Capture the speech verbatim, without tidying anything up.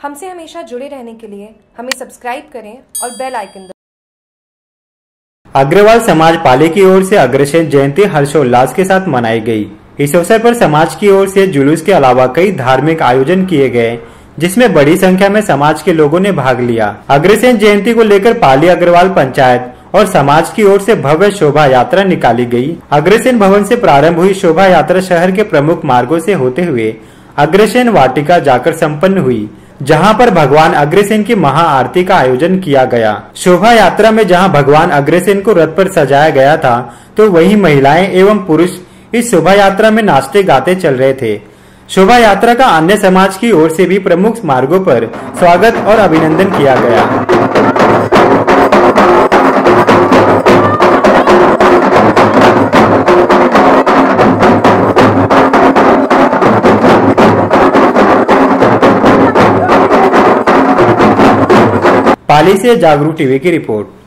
हमसे हमेशा जुड़े रहने के लिए हमें सब्सक्राइब करें और बेल आइकन दबाएं। अग्रवाल समाज पाली की ओर से अग्रसेन जयंती हर्षोल्लास के साथ मनाई गई। इस अवसर पर समाज की ओर से जुलूस के अलावा कई धार्मिक आयोजन किए गए, जिसमें बड़ी संख्या में समाज के लोगों ने भाग लिया। अग्रसेन जयंती को लेकर पाली अग्रवाल पंचायत और समाज की ओर से भव्य शोभा यात्रा निकाली गई। अग्रसेन भवन से प्रारंभ हुई शोभा यात्रा शहर के प्रमुख मार्गों से होते हुए अग्रसेन वाटिका जाकर संपन्न हुई, जहां पर भगवान अग्रसेन की महाआरती का आयोजन किया गया। शोभा यात्रा में जहां भगवान अग्रसेन को रथ पर सजाया गया था, तो वहीं महिलाएं एवं पुरुष इस शोभा यात्रा में नाचते गाते चल रहे थे। शोभा यात्रा का अन्य समाज की ओर से भी प्रमुख मार्गों पर स्वागत और अभिनंदन किया गया। पाली से जागरूक टीवी की रिपोर्ट।